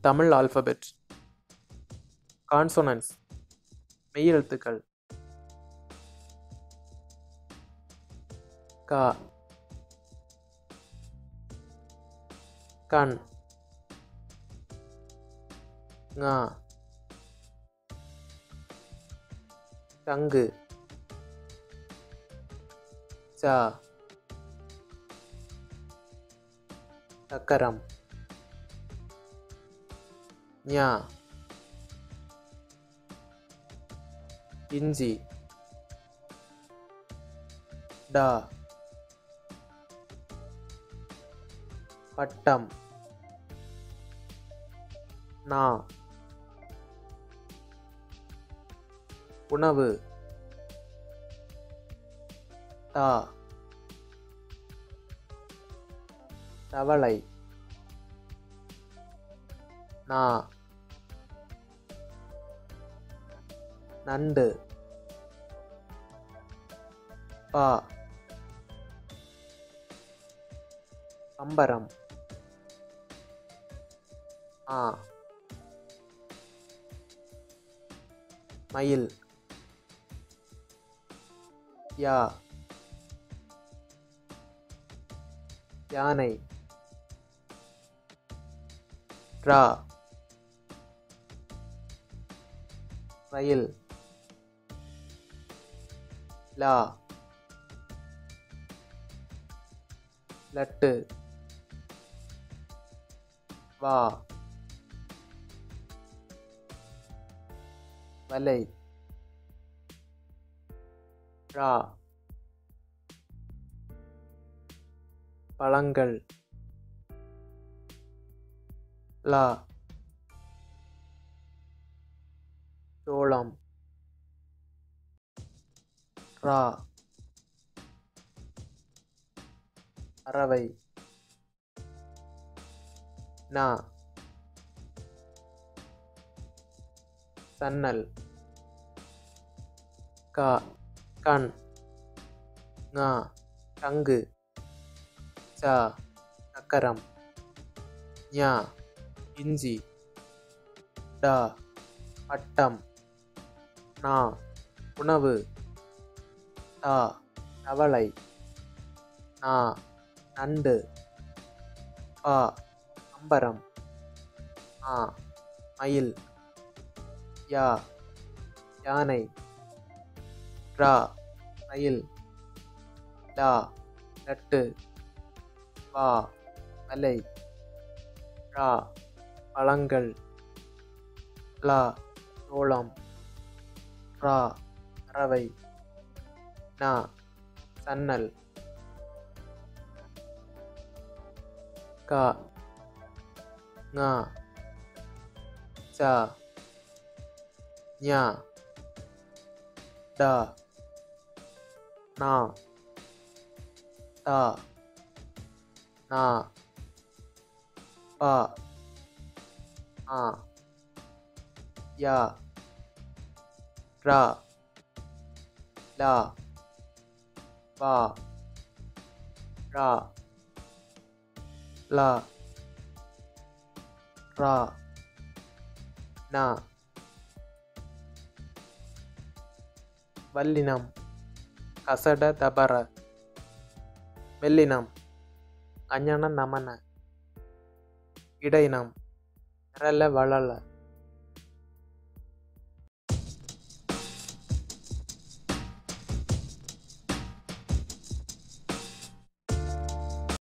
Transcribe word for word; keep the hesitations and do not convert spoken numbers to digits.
Tamil alphabet. கான்சோனன்ட்ஸ் மெய்யெழுத்துக்கள். க, கண், ங, சங்கு, ச, சக்கரம், ஞ, இஞ்சி, ட, பட்டம், நா, உணவு, த, தவளை, நா, நண்டு, ப, பம்பரம், ஆ, மயில், யா, யானை, ரா, ரயில், லா, லட்டு, வா, வலை, ரா, பழங்கள், லா, சோளம், ரா, பறவை, நா, சன்னல், க, கண், ங, சங்கு, ச, சக்கரம், ஞ, இஞ்சி, ட, பட்டம், நா, உணவு, த, தவளை, நா, நண்டு, ப, பம்பரம், ஆ, மயில், யா, யானை, ரா, ரயில், லா, லட்டு, வா, வலை, ரா, பழங்கள், லா, சோளம், ரா, பறவை, நா, சன்னல், க, ங, ச, ஞ, ட, நா, த, நா, ப, ஆ, யா, ரா, லா, வா, ரா, லா, ரா, நா. வல்லினம் கசட தபர. மெல்லினம் அஞன நமன. இடையினம் இரல வளல.